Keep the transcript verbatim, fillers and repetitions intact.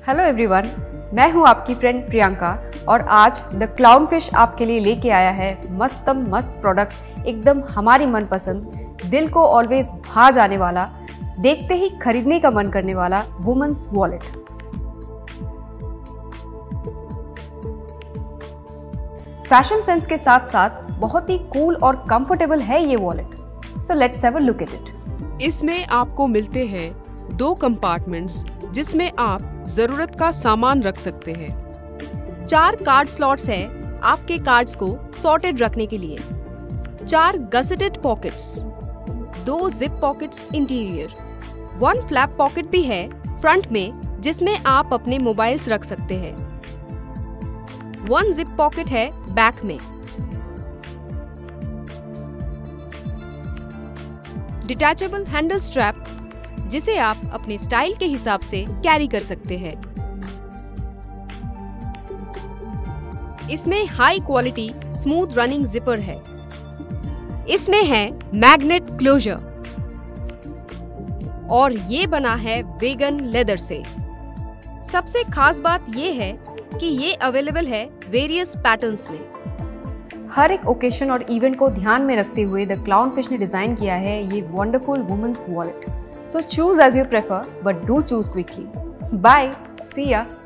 Hello everyone, मैं हूं आपकी फ्रेंड प्रियंका और आज द क्लाउन फिश आपके लिए लेके आया है मस्तम मस्त प्रोडक्ट, एकदम हमारी मनपसंद, दिल को ऑलवेज भा जाने वाला, देखते ही खरीदने का मन करने वाला वुमेन्स वॉलेट। फैशन सेंस के साथ साथ बहुत ही कूल और कंफर्टेबल है ये wallet. So let's have a look at it. इसमें आपको मिलते हैं दो कंपार्टमेंट्स जिसमें आप जरूरत का सामान रख सकते हैं। चार कार्ड स्लॉट्स है आपके कार्ड्स को सॉर्टेड रखने के लिए। चार गसेटेड पॉकेट्स, दो zip pockets interior, one flap pocket भी है फ्रंट में जिसमें आप अपने मोबाइल्स रख सकते हैं। वन जिप पॉकेट है बैक में। डिटैचेबल हैंडल स्ट्रैप जिसे आप अपने स्टाइल के हिसाब से कैरी कर सकते हैं। इसमें high quality smooth running zipper है। इसमें है मैग्नेट क्लोजर और ये बना है वेगन लेदर से। सबसे खास बात ये है कि ये अवेलेबल है वेरियस पैटर्न्स में। हर एक ओकेशन और इवेंट को ध्यान में रखते हुए द क्लाउन फिश ने डिजाइन किया है ये wonderful women's wallet. So choose as you prefer, but do choose quickly. Bye. See ya.